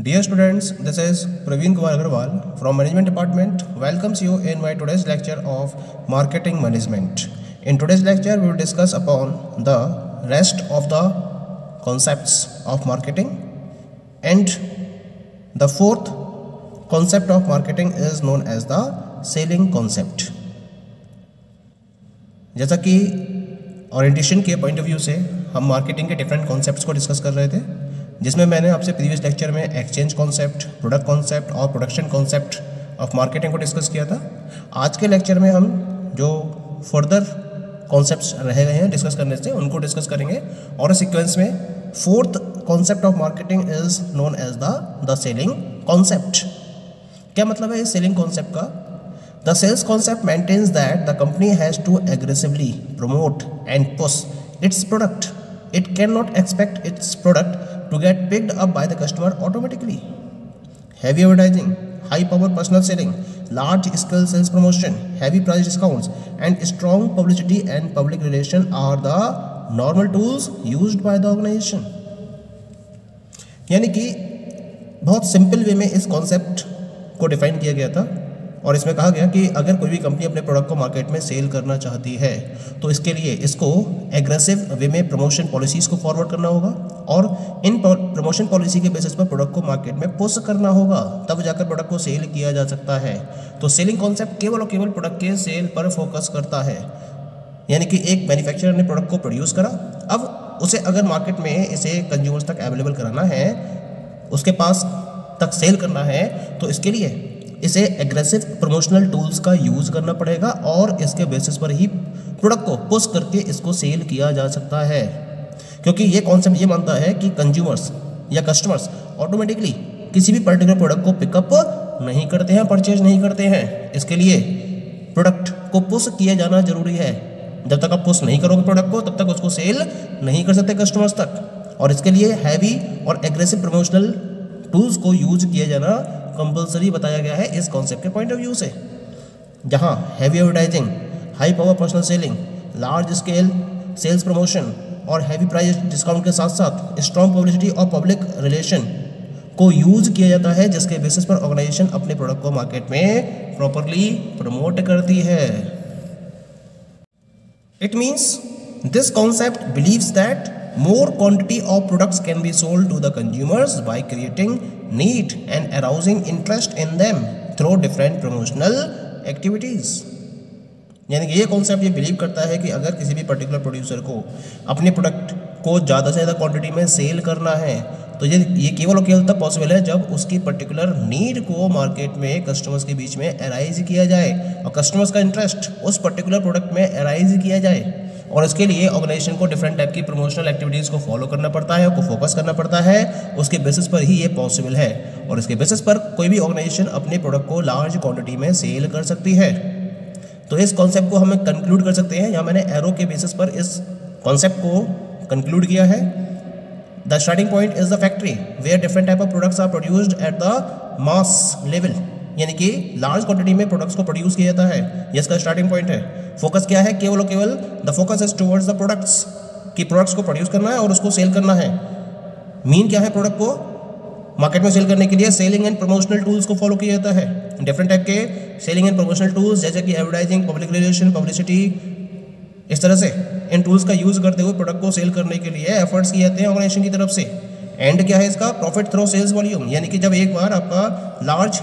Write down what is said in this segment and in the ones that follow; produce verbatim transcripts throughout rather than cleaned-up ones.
Dear students, this is Praveen Kumar Agarwal from Management Department. Welcomes you in my today's lecture of Marketing Management. In today's lecture, we will discuss upon the rest of the concepts of marketing, and the fourth concept of marketing is known as the selling concept. जैसा कि orientation के point of view से हम marketing के different concepts को discuss कर रहे थे, जिसमें मैंने आपसे प्रीवियस लेक्चर में एक्सचेंज कॉन्सेप्ट, प्रोडक्ट कॉन्सेप्ट और प्रोडक्शन कॉन्सेप्ट ऑफ मार्केटिंग को डिस्कस किया था। आज के लेक्चर में हम जो फर्दर कॉन्सेप्ट्स रह गए हैं डिस्कस करने से उनको डिस्कस करेंगे, और सीक्वेंस में fourth concept of marketing is known as the the selling concept. क्या मतलब है इस सेलिंग कॉन्सेप्ट का? The sales concept maintains that the company has to aggressively promote and push its product. It cannot expect its product to get picked up by the customer automatically. Heavy advertising, high power personal selling, large scale sales promotion, heavy price discounts and strong publicity and public relation are the normal tools used by the organization. यानी कि बहुत simple way में इस concept को define किया गया था, और इसमें कहा गया कि अगर कोई भी कंपनी अपने प्रोडक्ट को मार्केट में सेल करना चाहती है तो इसके लिए इसको एग्रेसिव वे में प्रमोशन पॉलिसीज़ को फॉरवर्ड करना होगा, और इन प्रमोशन पॉलिसी के बेसिस पर प्रोडक्ट को मार्केट में पुश करना होगा, तब जाकर प्रोडक्ट को सेल किया जा सकता है। तो सेलिंग कॉन्सेप्ट केवल और केवल प्रोडक्ट के सेल पर फोकस करता है। यानी कि एक मैन्युफैक्चरर ने प्रोडक्ट को प्रोड्यूस करा, अब उसे अगर मार्केट में इसे कंज्यूमर्स तक अवेलेबल कराना है, उसके पास तक सेल करना है, तो इसके लिए इसे एग्रेसिव प्रमोशनल टूल्स का यूज़ करना पड़ेगा, और इसके बेसिस पर ही प्रोडक्ट को पुश करके इसको सेल किया जा सकता है। क्योंकि ये कॉन्सेप्ट ये मानता है कि कंज्यूमर्स या कस्टमर्स ऑटोमेटिकली किसी भी पर्टिकुलर प्रोडक्ट को पिकअप नहीं करते हैं, परचेज नहीं करते हैं। इसके लिए प्रोडक्ट को पुश किया जाना जरूरी है। जब तक आप पुश नहीं करोगे प्रोडक्ट को, तब तक उसको सेल नहीं कर सकते कस्टमर्स तक, और इसके लिए हैवी और एग्रेसिव प्रमोशनल टूल्स को यूज किया जाना कंपलसरी बताया गया है इस कॉन्सेप्ट के पॉइंट ऑफ व्यू से। जहां heavy advertising, high power personal selling, large scale sales promotion और हैवी प्राइस डिस्काउंट के साथ साथ स्ट्रॉन्ग पब्लिसिटी और पब्लिक रिलेशन को यूज किया जाता है, जिसके बेसिस पर ऑर्गेनाइजेशन अपने प्रोडक्ट को मार्केट में प्रॉपरली प्रमोट करती है। It means this concept believes that more quantity of products can be sold to the consumers by creating need and arousing interest in them through different promotional activities. यानी कि ये concept ये believe करता है कि अगर किसी भी पर्टिकुलर प्रोड्यूसर को अपने प्रोडक्ट को ज़्यादा से ज़्यादा क्वांटिटी में सेल करना है, तो ये ये केवल और केवल तब पॉसिबल है जब उसकी पर्टिकुलर नीड को मार्केट में कस्टमर्स के बीच में अराइज किया जाए, और कस्टमर्स का इंटरेस्ट उस पर्टिकुलर प्रोडक्ट में अराइज किया जाए, और इसके लिए ऑर्गेनाइजेशन को डिफरेंट टाइप की प्रमोशनल एक्टिविटीज़ को फॉलो करना पड़ता है, को फोकस करना पड़ता है। उसके बेसिस पर ही ये पॉसिबल है, और इसके बेसिस पर कोई भी ऑर्गेनाइजेशन अपने प्रोडक्ट को लार्ज क्वांटिटी में सेल कर सकती है। तो इस कॉन्सेप्ट को हम कंक्लूड कर सकते हैं। यहाँ मैंने एरो के बेसिस पर इस कॉन्सेप्ट को कंक्लूड किया है। The starting point is the factory where different type of products are produced at the mass level, यानी कि लार्ज क्वांटिटी में प्रोडक्ट्स को प्रोड्यूस किया जाता है, ये इसका स्टार्टिंग पॉइंट है। फोकस क्या है? केवल और केवल the focus is towards the products, कि प्रोडक्ट्स को प्रोड्यूस करना है और उसको सेल करना है। मीन क्या है? प्रोडक्ट को मार्केट में सेल करने के लिए सेलिंग एंड प्रमोशनल टूल्स को फॉलो किया जाता है। डिफरेंट टाइप के सेलिंग एंड प्रमोशनल टूल्स जैसे कि एडवर्टाइजिंग, पब्लिक रिलेशन, पब्लिसिटी, इस तरह से इन टूल्स का यूज करते हुए प्रोडक्ट को सेल करने के लिए एफर्ट्स किए जाते हैं ऑर्गेनाइजेशन की तरफ से। एंड क्या है इसका? प्रॉफिट थ्रू सेल्स वॉल्यूम, यानी कि जब एक बार आपका लार्ज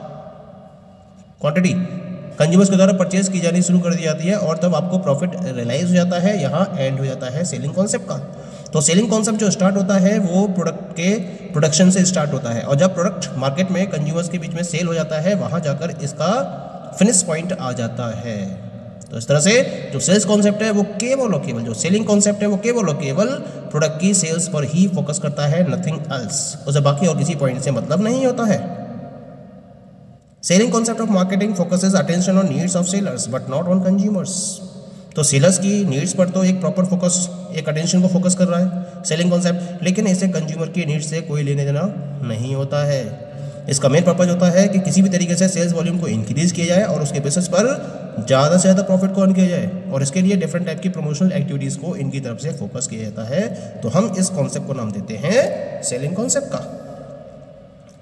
क्वांटिटी कंज्यूमर्स के द्वारा परचेज की जानी शुरू कर दी जाती है, और तब आपको प्रॉफिट रियलाइज हो जाता है। यहाँ एंड हो जाता है सेलिंग कॉन्सेप्ट का। तो सेलिंग कॉन्सेप्ट जो स्टार्ट होता है वो प्रोडक्ट के प्रोडक्शन से स्टार्ट होता है, और जब प्रोडक्ट मार्केट में कंज्यूमर्स के बीच में सेल हो जाता है, वहाँ जाकर इसका फिनिश पॉइंट आ जाता है। तो इस तरह से जो सेल्स कॉन्सेप्ट है वो केवल और केवल, जो सेलिंग कॉन्सेप्ट है वो केवल और केवल प्रोडक्ट की सेल्स पर ही फोकस करता है, नथिंग एल्स। उसे बाकी और किसी पॉइंट से मतलब नहीं होता है। Selling concept of marketing focuses attention on needs of sellers but not on consumers. तो सेलर्स की नीड्स पर तो एक प्रॉपर फोकस, एक अटेंशन को फोकस कर रहा है सेलिंग कॉन्सेप्ट, लेकिन इसे कंज्यूमर की नीड्स से कोई लेने देना नहीं होता है। इसका मेन पर्पज होता है कि किसी भी तरीके से सेल्स वॉल्यूम को इंक्रीज किया जाए और उसके बेसिस पर ज़्यादा से ज़्यादा प्रॉफिट को अर्न किया जाए, और इसके लिए डिफरेंट टाइप की प्रमोशनल एक्टिविटीज़ को इनकी तरफ से फोकस किया जाता है। तो हम इस कॉन्सेप्ट को नाम देते हैं सेलिंग कॉन्सेप्ट का।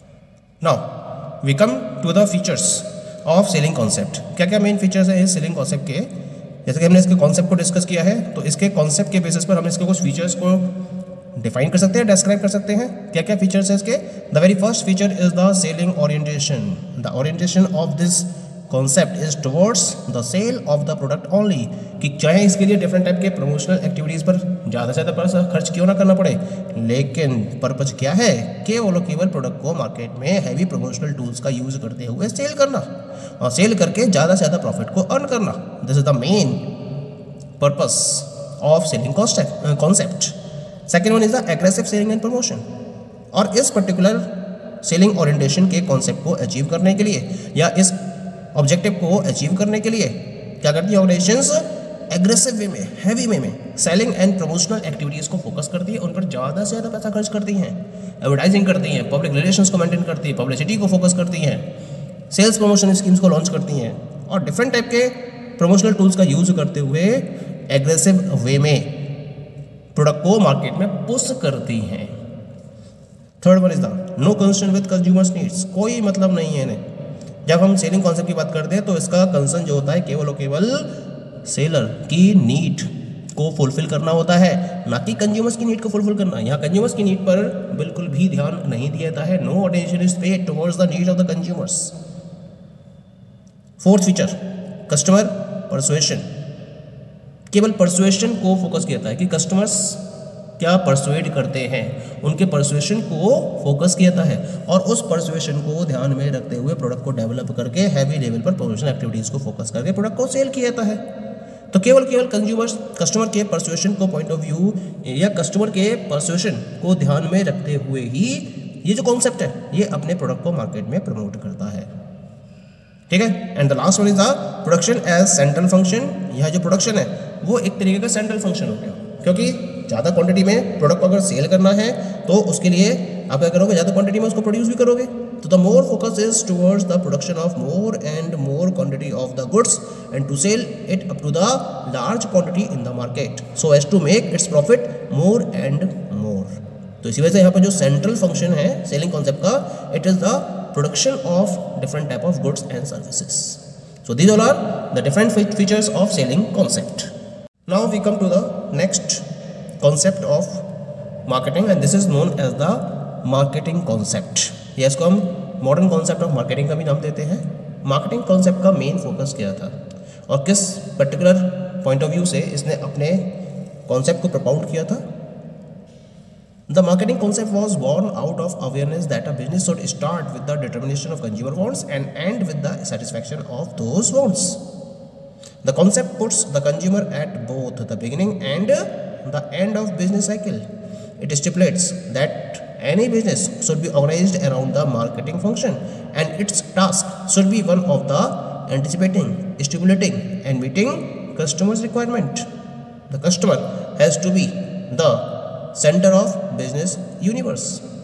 Now we come to the features of selling concept. क्या क्या मेन फीचर्स हैं इस सेलिंग कॉन्सेप्ट के? जैसे कि हमने इसके कॉन्सेप्ट को डिस्कस किया है, तो इसके कॉन्सेप्ट के बेसिस पर हम इसके कुछ फीचर्स को डिफाइन कर सकते हैं, डिस्क्राइब कर सकते हैं। क्या क्या फीचर्स है इसके? The very first feature is the selling orientation. The orientation of this concept is towards the sale of the product only, कि चाहे इसके लिए डिफरेंट टाइप के प्रमोशनल एक्टिविटीज़ पर ज़्यादा से ज़्यादा पैसा खर्च क्यों ना करना पड़े, लेकिन पर्पज क्या है? केवल और केवल प्रोडक्ट को मार्केट में हैवी प्रमोशनल टूल्स का यूज़ करते हुए सेल करना और सेल करके ज़्यादा से ज़्यादा प्रॉफिट को अर्न करना। This is the main purpose of selling concept. Second one is the aggressive selling and promotion. और इस पर्टिकुलर सेलिंग ओरिएंटेशन के कॉन्सेप्ट को अचीव करने के लिए या इस ऑब्जेक्टिव को अचीव करने के लिए क्या करती है ऑर्गेनाइजेशंस? एग्रेसिव वे में, हैवी वे में सेलिंग एंड प्रमोशनल एक्टिविटीज़ को फोकस करती है, उन पर ज़्यादा से ज़्यादा पैसा खर्च करती हैं, एडवर्टाइजिंग करती हैं, पब्लिक रिलेशंस को मेंटेन करती है, पब्लिसिटी को फोकस करती हैं, सेल्स प्रमोशन स्कीम्स को लॉन्च करती हैं और डिफरेंट टाइप के प्रमोशनल टूल्स का यूज़ करते हुए एग्रेसिव वे में प्रोडक्ट को मार्केट में पुश करती हैं। Third one is the no concern with consumers needs. कोई मतलब नहीं है इन्हें। जब हम सेलिंग कॉन्सेप्ट की बात करते हैं तो इसका कंसर्न जो होता है केवल और केवल सेलर की नीड को फुलफिल करना होता है, ना कि कंज्यूमर्स की नीड को फुलफिल करना। यहाँ कंज्यूमर्स की नीड पर बिल्कुल भी ध्यान नहीं दिया जाता है। No attention is paid towards the need of the consumers. Fourth feature, customer persuasion. केवल परसुएशन को फोकस किया जाता है कि कस्टमर्स क्या परसुएड करते हैं, उनके परसुएशन को फोकस किया जाता है और उस परसुएशन को ध्यान में रखते हुए प्रोडक्ट को डेवलप करके हैवी लेवल पर प्रमोशनल एक्टिविटीज़ को फोकस करके प्रोडक्ट को सेल किया जाता है। तो केवल केवल कंज्यूमर्स कस्टमर के परसुएशन को पॉइंट ऑफ व्यू या कस्टमर के परसुएशन को ध्यान में रखते हुए ही ये जो कॉन्सेप्ट है ये अपने प्रोडक्ट को मार्केट में प्रमोट करता है। ठीक है। And the last one is the production as central function. यह जो प्रोडक्शन है वो एक तरीके का सेंट्रल फंक्शन हो गया, क्योंकि ज़्यादा क्वांटिटी में प्रोडक्ट को अगर सेल करना है तो उसके लिए आप क्या करोगे? ज़्यादा क्वांटिटी में उसको प्रोड्यूस भी करोगे। तो the more focus is towards the production of more and more quantity of the goods and to sell it up to the large quantity in the market so as to make its profit more and more. तो इसी वजह से यहाँ पर जो central function है selling concept का, it is the production of different type of goods and services. So these all are the different features of selling concept. Now we come to the next concept of marketing and this is known as the marketing concept। ये इसको हम modern concept of marketing का भी नाम देते हैं। Marketing concept का main focus क्या था और किस पर्टिकुलर पॉइंट ऑफ व्यू से इसने अपने कॉन्सेप्ट को प्रपोज किया था? The marketing concept was born out of awareness that a business should start with the determination of consumer wants and end with the satisfaction of those wants. The concept puts the consumer at both the beginning and the end of business cycle. It stipulates that any business should be organized around the marketing function and its task should be one of the anticipating, stimulating and meeting customers' requirement. The customer has to be the center of business universe.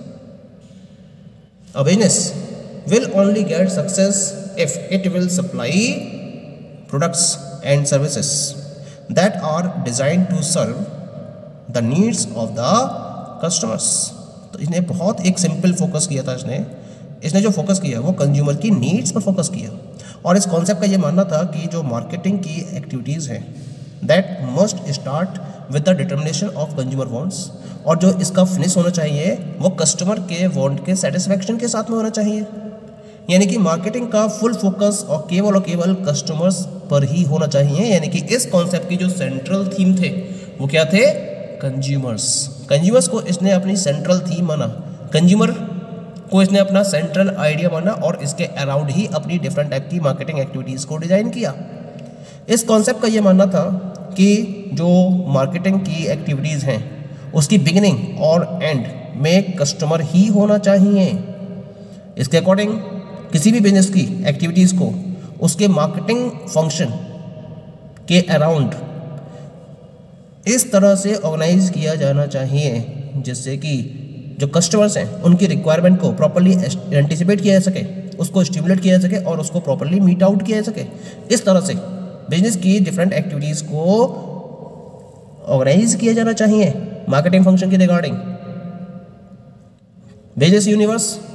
A business will only get success if it will supply products and services that are designed to serve the needs of the customers. तो इसने बहुत एक simple focus किया था। इसने इसने जो focus किया वो कंज्यूमर की नीड्स पर फोकस किया और इस कॉन्सेप्ट का ये मानना था कि जो मार्केटिंग की एक्टिविटीज़ हैं that must start with the determination of consumer wants, और जो इसका फिनिश होना चाहिए वो कस्टमर के वांट के सेटिस्फैक्शन के साथ में होना चाहिए। यानी कि मार्केटिंग का फुल फोकस और केवल और केवल कस्टमर्स पर ही होना चाहिए। यानी कि इस कॉन्सेप्ट की जो सेंट्रल थीम थे वो क्या थे? कंज्यूमर्स। कंज्यूमर्स को इसने अपनी सेंट्रल थीम माना, कंज्यूमर को इसने अपना सेंट्रल आइडिया माना और इसके अराउंड ही अपनी डिफरेंट टाइप की मार्केटिंग एक्टिविटीज़ को डिज़ाइन किया। इस कॉन्सेप्ट का ये मानना था कि जो मार्केटिंग की एक्टिविटीज़ हैं उसकी बिगिनिंग और एंड में कस्टमर ही होना चाहिए। इसके अकॉर्डिंग किसी भी बिजनेस की एक्टिविटीज़ को उसके मार्केटिंग फंक्शन के अराउंड इस तरह से ऑर्गेनाइज किया जाना चाहिए जिससे कि जो कस्टमर्स हैं उनकी रिक्वायरमेंट को प्रॉपर्ली एंटिसिपेट किया जा सके, उसको स्टिमुलेट किया जा सके और उसको प्रॉपर्ली मीट आउट किया जा सके। इस तरह से बिजनेस की डिफरेंट एक्टिविटीज़ को ऑर्गेनाइज किया जाना चाहिए मार्केटिंग फंक्शन के रिगार्डिंग। बिजनेस यूनिवर्स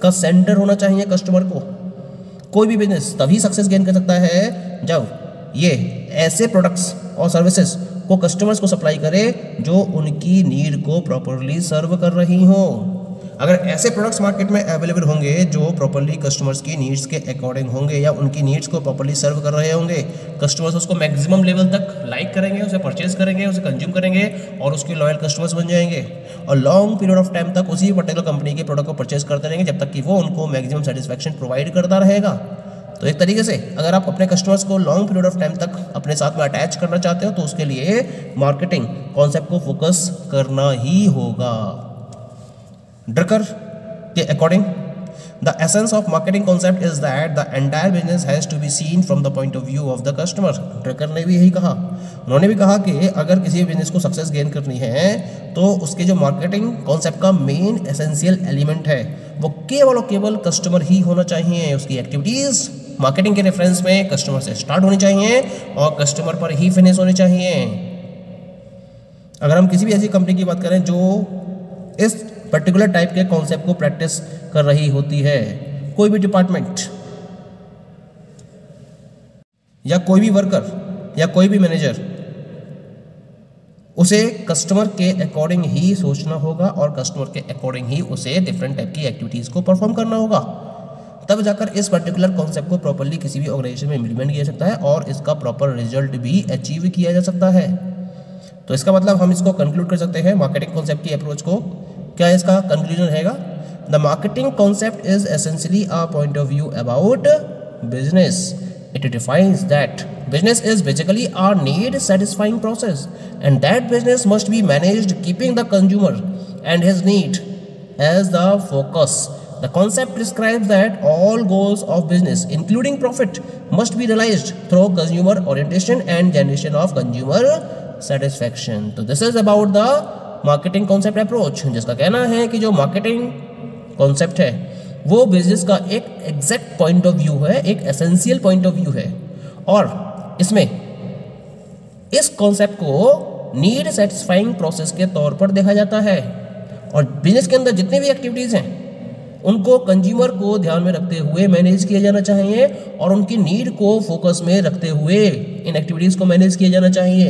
का सेंटर होना चाहिए कस्टमर को। कोई भी बिजनेस तभी सक्सेस गेन कर सकता है जब ये ऐसे प्रोडक्ट्स और सर्विसेज को कस्टमर्स को सप्लाई करे जो उनकी नीड को प्रॉपरली सर्व कर रही हो। अगर ऐसे प्रोडक्ट्स मार्केट में अवेलेबल होंगे जो प्रॉपरली कस्टमर्स की नीड्स के अकॉर्डिंग होंगे या उनकी नीड्स को प्रॉपरली सर्व कर रहे होंगे, कस्टमर्स उसको मैक्सिमम लेवल तक लाइक करेंगे, उसे परचेज करेंगे, उसे कंज्यूम करेंगे और उसके लॉयल कस्टमर्स बन जाएंगे और लॉन्ग पीरियड ऑफ टाइम तक उसी पर्टिकुलर कंपनी के प्रोडक्ट को परचेज करते रहेंगे जब तक कि वो उनको मैक्सिमम सेटिस्फैक्शन प्रोवाइड करता रहेगा। तो एक तरीके से अगर आप अपने कस्टमर्स को लॉन्ग पीरियड ऑफ टाइम तक अपने साथ में अटैच करना चाहते हो तो उसके लिए मार्केटिंग कॉन्सेप्ट को फोकस करना ही होगा। ड्रकर के according the essence of marketing concept is that the entire business has to be seen from the point of view of the customer. Drucker ने भी यही कहा, उन्होंने भी कहा कि अगर किसी भी बिजनेस को सक्सेस गेन करनी है तो उसके जो मार्केटिंग कॉन्सेप्ट का मेन एसेंशियल एलिमेंट है वो केवल और केवल कस्टमर ही होना चाहिए। उसकी एक्टिविटीज़ मार्केटिंग के रेफरेंस में कस्टमर से स्टार्ट होनी चाहिए और कस्टमर पर ही फिनिश होनी चाहिए। अगर हम किसी भी ऐसी कंपनी की बात करें जो इस पर्टिकुलर टाइप के कॉन्सेप्ट को प्रैक्टिस कर रही होती है, कोई भी डिपार्टमेंट या कोई भी वर्कर या कोई भी मैनेजर, उसे कस्टमर के अकॉर्डिंग ही सोचना होगा और कस्टमर के अकॉर्डिंग ही उसे डिफरेंट टाइप की एक्टिविटीज़ को परफॉर्म करना होगा। तब जाकर इस पर्टिकुलर कॉन्सेप्ट को प्रॉपरली किसी भी ऑर्गेनाइजेशन में इम्प्लीमेंट किया जा सकता है और इसका प्रॉपर रिजल्ट भी अचीव किया जा सकता है। तो इसका मतलब हम इसको कंक्लूड कर सकते हैं मार्केटिंग कॉन्सेप्ट की अप्रोच को। क्या इसका कंक्लूजन रहेगा? The marketing concept is essentially a point of view about business. It defines that business is basically a need satisfying process and that business must be managed keeping the consumer and his need as the focus. The concept prescribes that all goals of business including profit must be realized through consumer orientation and generation of consumer satisfaction. तो this is about the marketing concept approach, जिसका कहना है कि जो marketing concept है वो business का एक एग्जैक्ट पॉइंट ऑफ व्यू है, एक एसेंशियल पॉइंट ऑफ व्यू है और इसमें इस कॉन्सेप्ट को नीड सेटिस्फाइंग प्रोसेस के तौर पर देखा जाता है और बिजनेस के अंदर जितनी भी एक्टिविटीज़ हैं उनको कंज्यूमर को ध्यान में रखते हुए मैनेज किया जाना चाहिए और उनकी नीड को फोकस में रखते हुए इन एक्टिविटीज़ को मैनेज किया जाना चाहिए।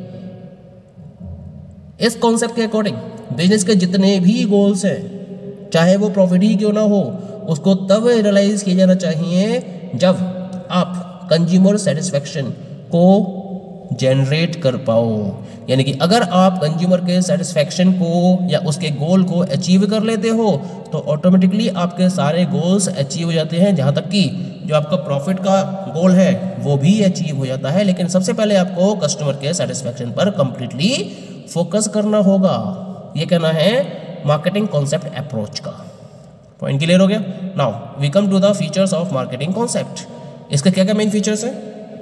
इस कॉन्सेप्ट के अकॉर्डिंग बिजनेस के जितने भी गोल्स हैं, चाहे वो प्रॉफिट ही क्यों ना हो, उसको तब रियलाइज किया जाना चाहिए जब आप कंज्यूमर सेटिस्फैक्शन को जनरेट कर पाओ। यानी कि अगर आप कंज्यूमर के सेटिस्फैक्शन को या उसके गोल को अचीव कर लेते हो तो ऑटोमेटिकली आपके सारे गोल्स अचीव हो जाते हैं, जहाँ तक कि जो आपका प्रॉफिट का गोल है वो भी अचीव हो जाता है। लेकिन सबसे पहले आपको कस्टमर के सेटिस्फैक्शन पर कंप्लीटली फोकस करना होगा। ये कहना है मार्केटिंग कॉन्सेप्ट अप्रोच का। पॉइंट क्लियर हो गया? Now we come to the features of marketing concept. इसके क्या क्या मेन फीचर्स हैं?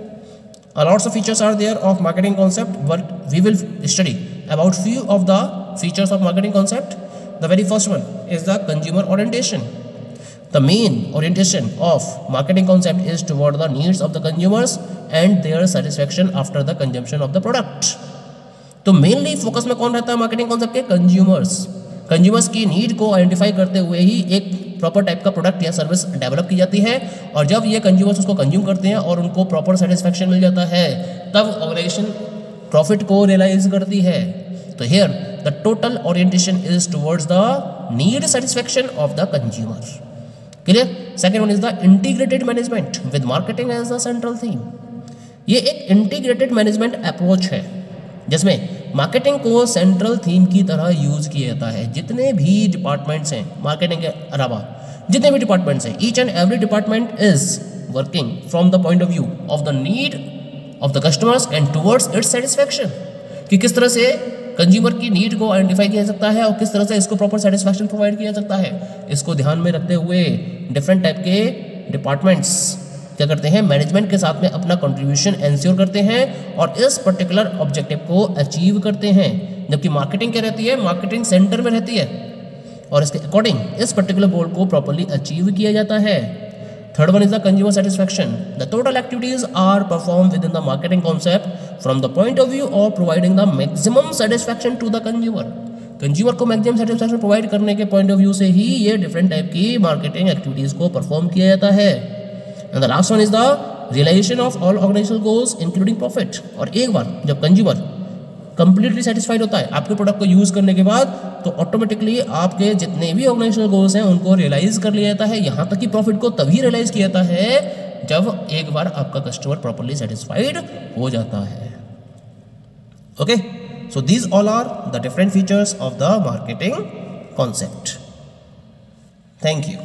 A lots of features are there of marketing concept, but we will study about few of the features of marketing concept. The very first one is the consumer orientation. The main orientation of marketing concept is toward the needs of the consumers and their satisfaction after the consumption of the product. तो mainly focus में कौन रहता है marketing concept के? Consumers. Consumers की need को identify करते हुए ही एक प्रॉपर टाइप का प्रोडक्ट या सर्विस डेवलप की जाती है और जब ये कंज्यूमर्स उसको कंज्यूम करते हैं और उनको प्रॉपर सेटिस्फैक्शन मिल जाता है तब ऑर्गेनाइजेशन प्रॉफिट को रियलाइज करती है। तो here the total orientation is towards the need satisfaction of the consumer. Clear? Second one is the integrated management with marketing as the central theme. ये एक इंटीग्रेटेड मैनेजमेंट अप्रोच है जिसमें marketing को central theme की तरह use किया जाता है। जितने भी डिपार्टमेंट्स हैं मार्केटिंग के अलावा, जितने भी डिपार्टमेंट्स हैं, each and every department is working from the point of view of the need of the customers and towards its satisfaction, कि किस तरह से कंज्यूमर की नीड को आइडेंटिफाई किया जा सकता है और किस तरह से इसको प्रॉपर सेटिस्फैक्शन प्रोवाइड किया जा सकता है। इसको ध्यान में रखते हुए डिफरेंट टाइप के डिपार्टमेंट्स क्या करते हैं, मैनेजमेंट के साथ में अपना कंट्रीब्यूशन एंश्योर करते हैं और इस पर्टिकुलर ऑब्जेक्टिव को अचीव करते हैं। जबकि मार्केटिंग क्या रहती है, मार्केटिंग सेंटर में रहती है और इसके अकॉर्डिंग इस पर्टिकुलर गोल को प्रॉपर्ली अचीव किया जाता है। Third one is the consumer satisfaction. The total activities are perform within the marketing concept from the point of view of providing the maximum satisfaction to the consumer. Consumer को maximum satisfaction provide करने के point of view से ही ये different type की marketing activities को perform किया जाता है। And the last one is the realisation of all organisational goals including profit. और एक बार जब कंज्यूमर कंप्लीटली सेटिस्फाइड होता है आपके प्रोडक्ट को यूज़ करने के बाद, तो ऑटोमेटिकली आपके जितने भी ऑर्गेनाइजेशनल गोल्स हैं उनको रियलाइज कर लिया जाता है। यहाँ तक कि प्रॉफिट को तभी रियलाइज किया जाता है जब एक बार आपका कस्टमर प्रॉपर्ली सेटिस्फाइड हो जाता है। Okay, so these all are the different features of the marketing concept. Thank you.